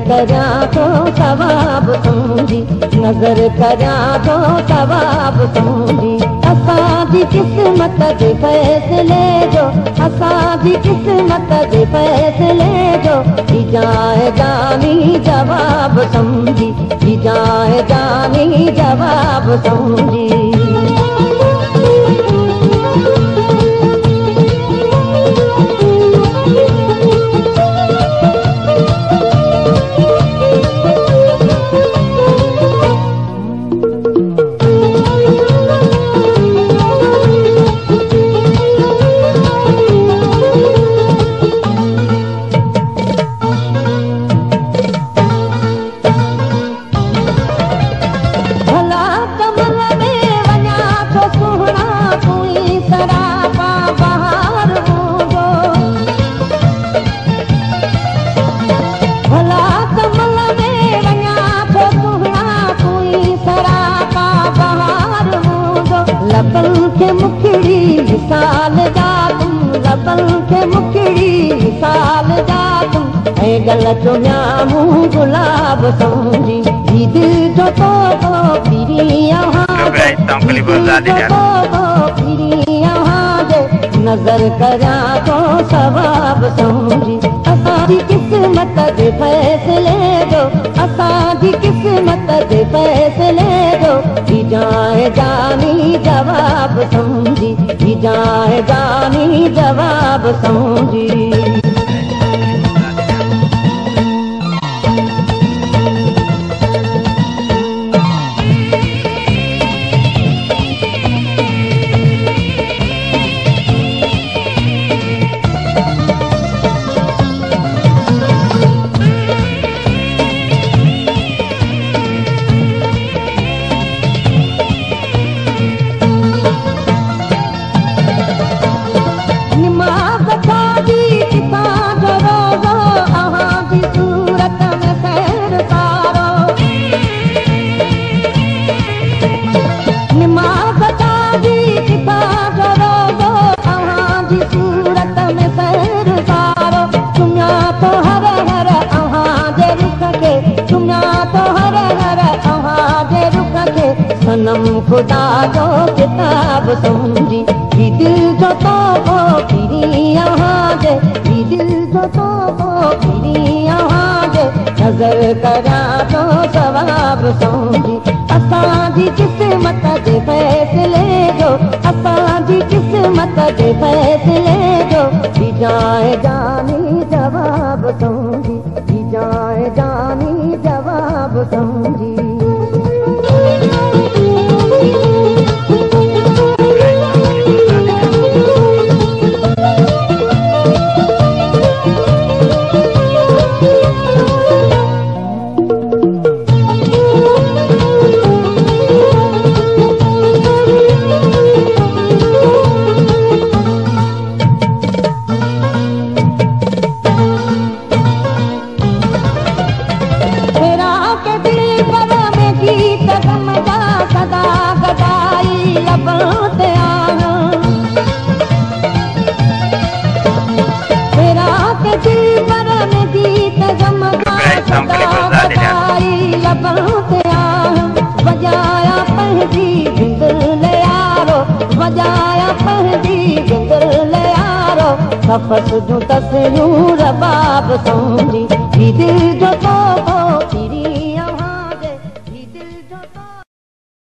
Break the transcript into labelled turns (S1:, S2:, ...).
S1: करा तो सवाब समझी, नजर करा तो सवाब समझी। असांजी किस्मत जे फैसले जो, असांजी किस्मत जे फैसले जो, जाए जानी जवाब समझी, जाए जानी जवाब समझी। लबन के मुखड़ी मिसाल जा तुम, लबन के मुखड़ी मिसाल जा तुम, ऐ गलत म्यामू गुलाब समझी। दिल जो तो फिरी यहाँ नजर करा तो सवाब समझी। असांजी किस्मत जे फैसले जो, असांजी किस्मत जे फैसले जो, जाए जानी जवाब समझी, जाए जानी जवाब समझी। सनम खुदा जो किताब समझी, दिल जो तो फिरी यहाँ जे, दिल जो तो फिरी यहाँ जे, नजर करा तो सवाब समझी। असांजी किस्मत जे फैसले जो, असांजी किस्मत जे फैसले जो, जाए जानी जवाब समझी, जाए जानी जवाब समझी। वजाया पहदी गिंदर ले यारो, वजाया पहदी गिंदर ले यारो, तपस जो तस्नूर बाब समझी। दिल जो तो